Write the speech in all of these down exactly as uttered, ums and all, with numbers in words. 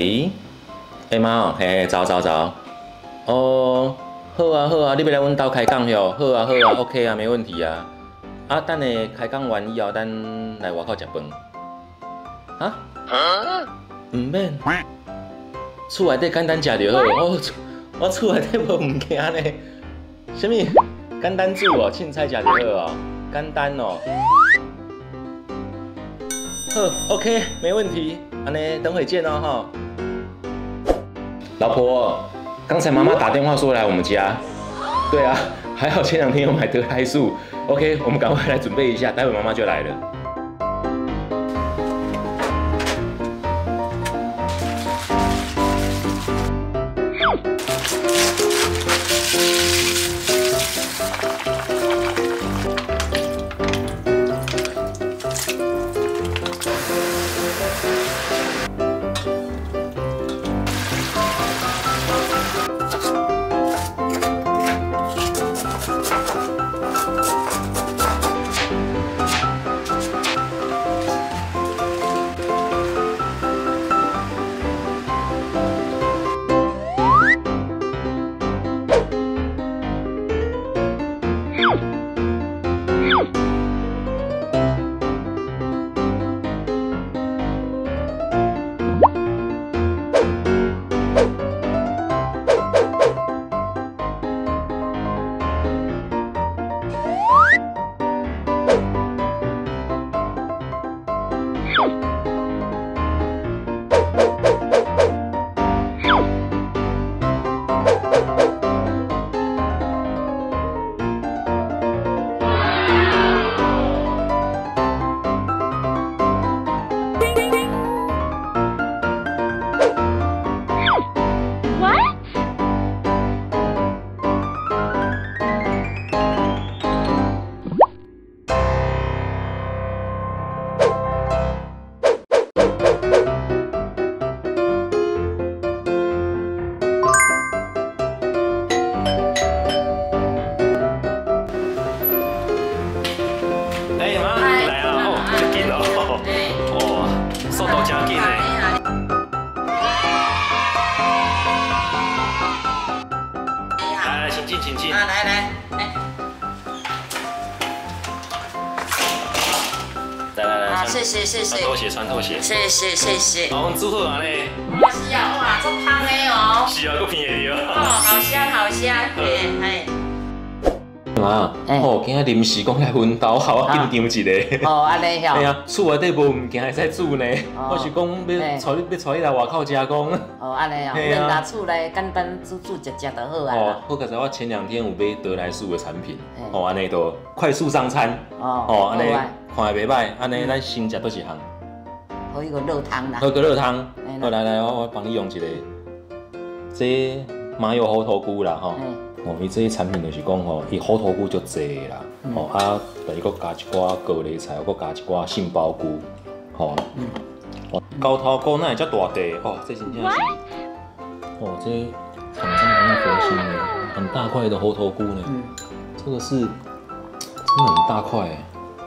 喂，哎妈哦，嘿嘿，早早早。哦，好啊好啊，你要来阮兜开讲哟？好啊好啊 ，OK 啊，没问题啊。啊，等下开讲完以后，咱来外口食饭。啊？唔免，厝内底简单食就好。我我厝内底无物件呢。什么？简单煮哦，凊彩食就好哦，简单哦。好 ，OK， 没问题。安尼，等会见哦哈。老婆，刚才妈妈打电话说来我们家。对啊，还好前两天有买得来素。OK， 我们赶快来准备一下，待会妈妈就来了。请进。啊，来来，来。来来来，啊，谢谢谢谢。穿拖鞋，穿拖鞋。谢谢谢谢。好，我们煮好啊嘞。我是啊，哇，足香的哦。是啊，够便宜的哦。哦，好香好香，嘿嘿。妈，哦，今仔临时讲来阮兜，好我紧张一个。哦，安尼吼。对啊，厝内底无物件会使煮呢。我是讲要带你要带你来外口食讲。哦，安尼哦，免拿厝内简单煮煮食食就好啊。哦，好，刚才我前两天有买得来素的产品，哦，安尼都快速上餐。哦，哦，安尼看也袂歹，安尼咱先食倒一项。喝一个热汤啦。喝个热汤。好，来来，我我帮你用一个，这麻油猴头菇啦，吼。哦，伊这些产品就是讲吼，伊猴头菇就济啦，哦啊，但伊佫加一寡高丽菜，佫加一寡杏鲍菇，吼。哦，高头菇那会遮大地，哦，这真正是，哦，这厂商很佛心的，很大块的猴头菇呢，这个是真的很大块哎。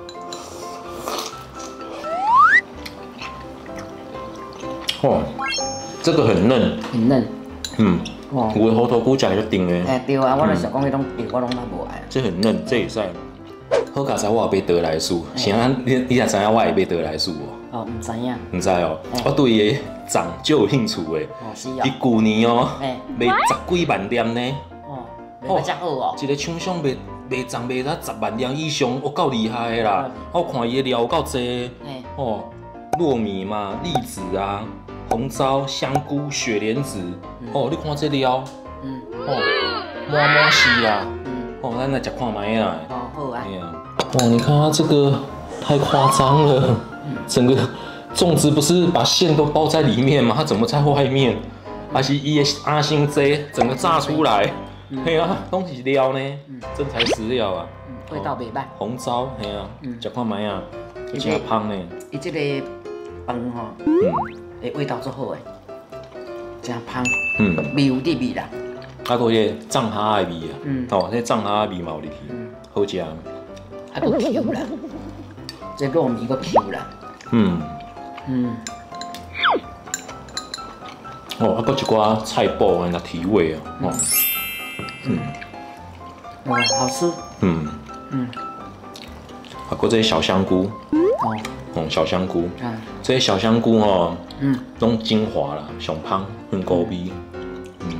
哦，这个很嫩，很嫩，嗯。哦，有的猴头菇食就甜的。哎，对啊，我就想讲迄种甜，我拢较无爱。这很嫩，这会使。好，刚才我有买得来素，现在你你也知影我会买得来素无？哦，唔知影。唔知哦，我对伊的长就有兴趣的。哦，是哦。伊旧年哦，卖十几万粒呢。哦，卖遮好哦。一个厂商卖卖涨卖到十万粒以上，我够厉害的啦。我看伊的料有够济。哦，糯米嘛，栗子啊。红糟、香菇、雪莲子，哦，你看这料，嗯，哦，满满是啊，嗯，哦，咱来吃看卖啊，哦，好啊，哎呀，哦，你看它这个太夸张了，整个粽子不是把馅都包在里面吗？它怎么在外面？还是伊的阿星这整个炸出来，嘿啊，拢是料呢，真材实料啊，味道袂歹，红糟，嘿啊，吃看卖啊，真香呢，伊这个饭吼，嗯。味道足好诶，真香，嗯，味有入味啦。啊，个个藏虾的味啊，嗯，哦，这藏虾的味嘛有入去，嗯，好食。啊，个 Q 啦，这糯米个 Q 啦，嗯嗯。 哦，啊，搁一寡菜脯安来提味啊，哦，嗯， 哦，好吃。嗯嗯， 啊，搁这小香菇。哦。哦，小香菇。嗯。这些小香菇哦，嗯，拢精华啦，上香，很高味。嗯。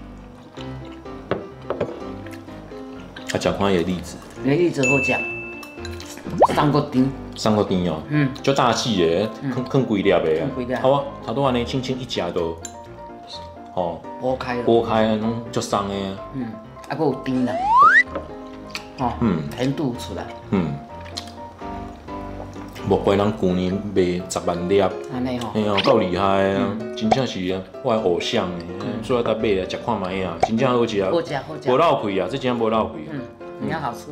啊，食看伊的栗子。 伊栗子好食。三个丁。 三个丁哦。嗯。足大细的，啃啃几粒的啊。几粒。好啊，头拄安尼轻轻一夹都。哦，剥开了，剥开拢足松的啊。嗯， 啊，佮有甜啦，哦，嗯，甜度出来。嗯， 莫怪人旧年卖十万粒， 安尼吼， 哎呀，够厉害啊！真正是我的偶像诶，所以甲买来食看卖啊，真正好食， 好食好食， 无漏气啊，这真无漏气。 嗯，你看好吃。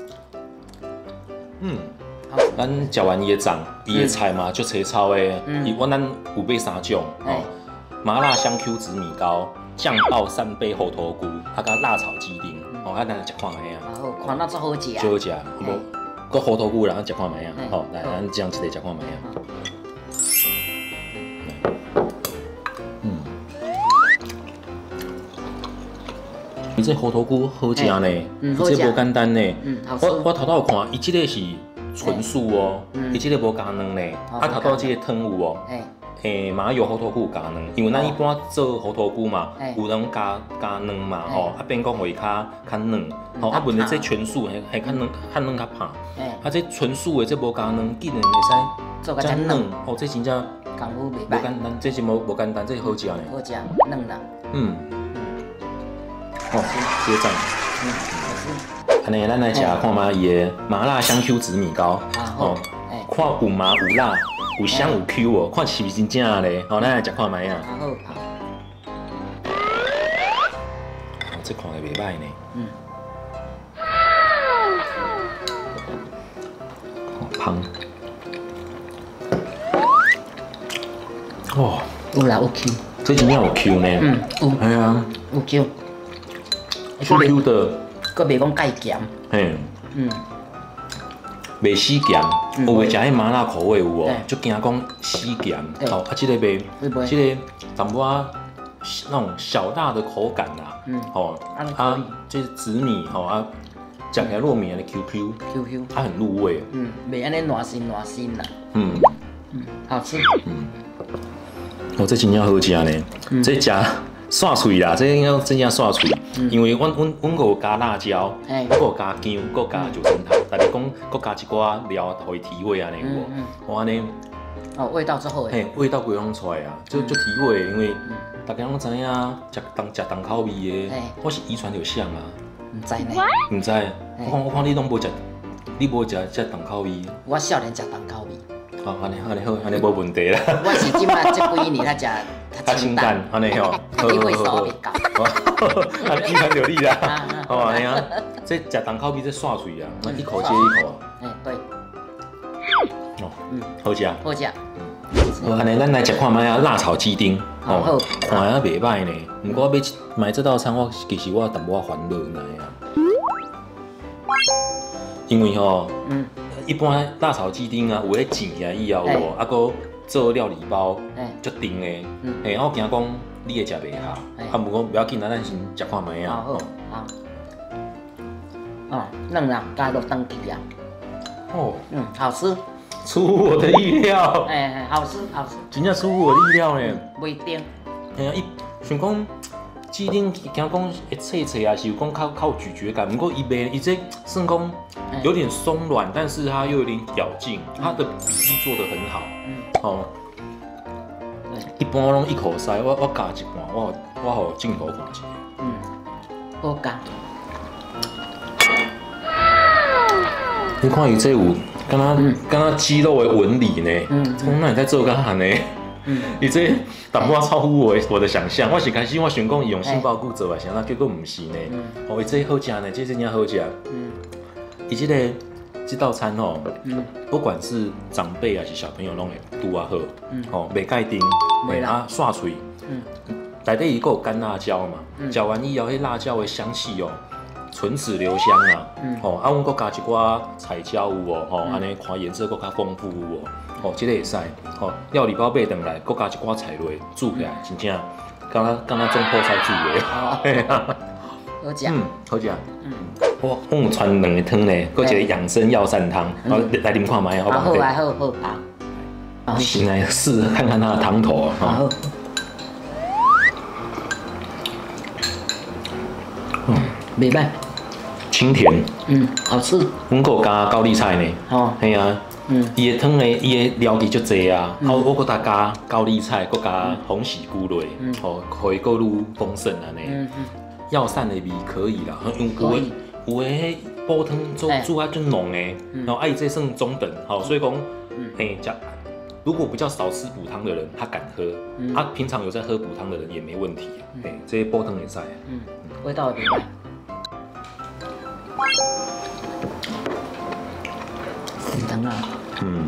嗯，咱食完伊的粽，伊的菜嘛，足青草的，伊我咱有买三种哦。麻辣香 Q 紫米糕、酱爆三杯猴头菇，啊，甲辣炒鸡丁，哦，啊，咱来食看卖啊。 好，看那足好食。 最好食，无，搁猴头菇啦，咱食看卖啊。好，来，咱这样一个食看卖啊。嗯，伊这猴头菇好食呢，伊这无简单呢。嗯，好吃。我我头头有看，伊这个是纯素哦，伊这个无加卵呢，啊，头头这个汤有哦。诶，麻油猴头菇加卵，因为咱一般做猴头菇嘛，有人加加卵嘛，吼，啊变讲会较较嫩，吼，啊问题这全素系系较嫩较嫩较香，啊这纯素的这无加卵，竟然会使做较嫩， 哦这真正功夫袂歹， 无简单，这是无无简单，这好食呢， 好食嫩啦， 嗯，哦，结账，嗯，好吃，安尼咱来食看卖伊的麻辣香 Q 紫米糕，哦，看有麻有辣。有香有 Q 哦，看是毋是真正嘞？好，咱来食看卖啊。好，好。哦，这看起袂歹呢。嗯。好香。哦。 有啦，有 Q。 这真正有 Q 呢。嗯，有。系啊。 有 Q。 Q Q 的。 佮袂讲介咸。嘿。嗯。 袂死咸，有诶食迄麻辣口味有哦，就惊讲死咸。哦，啊，这个袂，这个淡薄仔那种小大的口感啦。嗯。哦，啊，这紫米吼啊，食起来糯米的 Q Q。Q Q。它很入味。 嗯，袂安尼软心软心啦。嗯。嗯，好吃。嗯。 哦，这真正好食呢。这食刷脆啦，这应该真正刷脆。因为阮阮阮有加辣椒，我有加姜，搁加九层塔，但是讲搁加一寡料，互伊提味安尼有无？我安尼哦，味道最好诶。 嘿，味道规拢出来啊，就就提味，因为大家拢知影食重食重口味诶，我是遗传着像啊。 唔知呢？ 唔知，我看我看你拢无食，你无食食重口味。 我少年食重口味。 好，安尼安尼好，安尼无问题啦。 我是即摆这几年才食较清淡，安尼吼。 你为啥袂讲？ 啊，遗传着你啦。哦，安尼啊，这食重口味这刷脆啊，那一口接一口啊。 哎，对。 哦，嗯，好食。 好食。 好，安尼咱来食看卖啊，辣炒鸡丁。哦，看起来袂歹呢。不过买买这道餐，我其实我淡薄仔烦恼呢啊。因为吼，嗯。一般辣炒鸡丁啊，有咧煎起来以后无，啊个做料理包，足甜的，嘿，我惊讲你会食袂下，啊，不过不要紧啦，咱先食看卖啊。 好，好，哦，嫩啦，加入当地啊。哦，嗯，好吃， 出乎我的意料。 哎，好吃，好吃， 真正出乎我的意料呢。 袂甜。 哎呀，伊想讲鸡丁，惊讲会脆脆啊，是有讲较较有咀嚼感，不过伊袂，伊这算讲。有点松软，但是它又有点咬劲，它的比例做得很好。嗯，哦，一般拢一口塞，我我加一半，我我好镜头看一下。嗯， 我加。 你看伊这有，敢若敢若鸡肉的纹理呢。嗯，从那你在做干啥呢？嗯，伊这淡薄超乎我我的想象。我是开始我想讲伊用杏鲍菇做啊，想那结果唔是呢。哦，伊这好食呢，这真正好食。嗯。伊这个这道餐吼，嗯，不管是长辈还是小朋友拢会拄啊好，嗯，吼，袂介甜，袂啊刷脆，嗯，内底伊个有干辣椒嘛，嚼完以后，迄辣椒的香气哦，唇齿留香啊，嗯，吼，啊，阮搁加一寡彩椒有无，吼，安尼看颜色搁较丰富有无，吼，这个会使，吼，料理包买回来，搁加一寡菜类煮起来，真正刚刚刚刚种泡菜煮的。 好食。 嗯，好食。嗯，我我有传两个汤呢，搁一个养生药膳汤，然后来啉看卖，好不好？ 好啊，好好好。先来试看看它的汤头啊。好。 嗯，袂歹。 清甜。 嗯，好吃。 阮搁加高丽菜呢。哦。系啊。嗯，伊的汤呢，伊的料理足济啊，啊，我搁搭加高丽菜，搁加红喜菇类，吼，可以搁愈丰盛安尼。嗯嗯。药膳的味可以啦，因为有诶有诶煲汤做煮啊就浓诶，然后啊伊这算中等，好，所以讲，嘿，加如果比较少吃补汤的人，他敢喝，他平常有在喝补汤的人也没问题，嘿，这些煲汤也在， 嗯，味道也明白。米汤啊，嗯，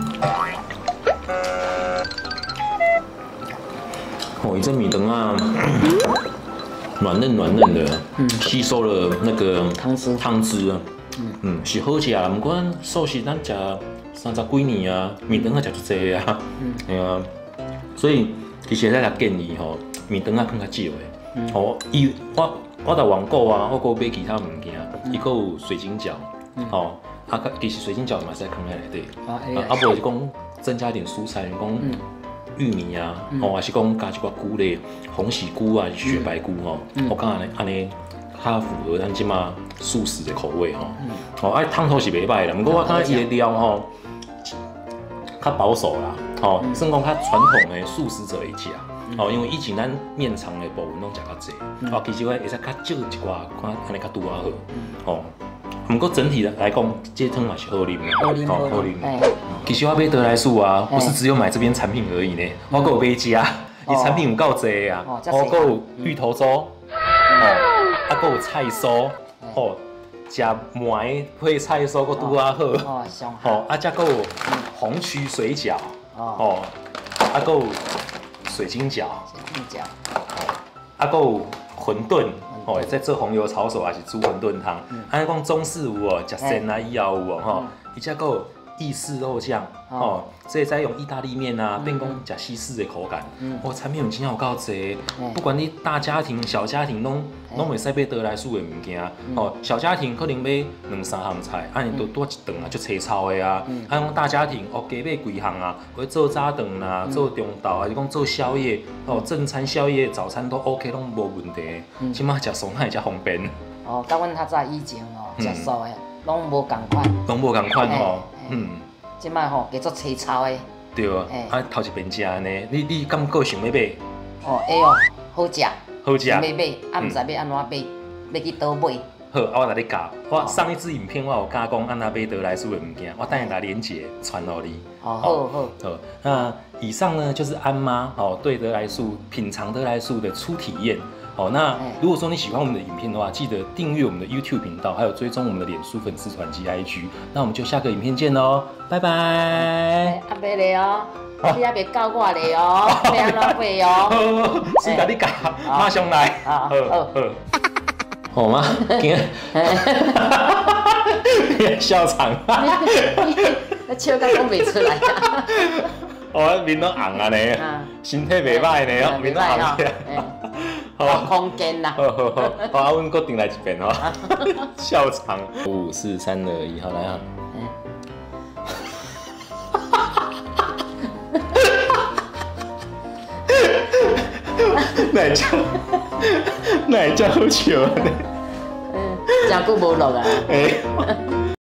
哦，伊这米汤啊。软嫩软嫩的，嗯，吸收了那个汤汁汤汁啊，嗯嗯，是好食啦。不过寿司咱食三十几年啊，面汤啊食足济啊，嗯，系啊，所以其实咱建议吼，面汤啊放较少的，哦，伊我我在网购啊，我搁买其他物件，伊搁有水晶饺，哦，啊，其实水晶饺嘛是在放在内底，啊，啊，无是讲增加一点蔬菜，讲。玉米啊，哦，还是讲加一寡菇类，红喜菇啊，雪白菇哦，我感觉安尼较符合咱即马素食的口味吼。哦，啊汤头是袂歹啦，不过我感觉伊的料吼较保守啦，哦，算讲较传统的素食者会食。哦，因为以前咱面肠的部分拢食较济，哦，其实我会使较少一寡，看安尼较拄啊好。哦，不过整体来讲，这汤嘛是好啉的， 好啉好啉。 其实我买得来素啊，不是只有买这边产品而已呢，我还有买家，伊产品有够多啊，我还有芋头粥，哦，啊，还有菜酥，哦，食糜配菜酥个拄啊好， 哦，上好， 哦，啊，再还有红曲水饺，哦，啊，还有水晶饺， 水晶饺， 哦，啊，还有馄饨。哦，在做红油抄手还是煮馄饨汤，安尼讲中式有哦，食鲜啊，以后有哦，吼，而且还有意式肉酱，哦，所以再用意大利面啊，变讲食西式的口感，哦，产品有真有够多，不管你大家庭、小家庭，拢拢袂使买得来素的物件，哦，小家庭可能买两三项菜，安尼都多一顿啊，就青草的啊，啊，讲大家庭哦，加买几项啊，或者做早顿啦，做中昼，还是讲做宵夜，哦，正餐、宵夜、早餐都 OK， 拢无问题，即马食素菜才方便。 哦，甲阮较早以前哦，食素的，拢无共款， 拢无共款哦。嗯， 即摆吼加做青草的， 对啊，啊头一遍食呢，你你敢个想要买？ 哦，会哦，好食， 好食， 要买，啊毋知要安怎买，要去倒买。 好，啊我来你教，我上一支影片我有教讲安那买得来素的物件，我等下把链接传到你。 哦，好好。 好，那以上呢就是安妈哦对得来素品尝得来素的初体验。好，那如果说你喜欢我们的影片的话，记得订阅我们的 YouTube 频道，还有追踪我们的脸书粉丝团及 I G。那我们就下个影片见喽，拜拜。 啊，别嘞哦，你还别教我嘞哦，别安怎背哦。 先甲你教，马上来。好，好，好。好吗？今日，你笑场。 你笑到讲袂出来啊。 我面都红啊你，身体袂歹呢，面都红起来。 好，空间啦。 好好好，好啊，阮搁订来一遍吼。笑场。五四三二一，好来啊。哪会叫哪会叫好笑呢？ 嗯，真久无录啊。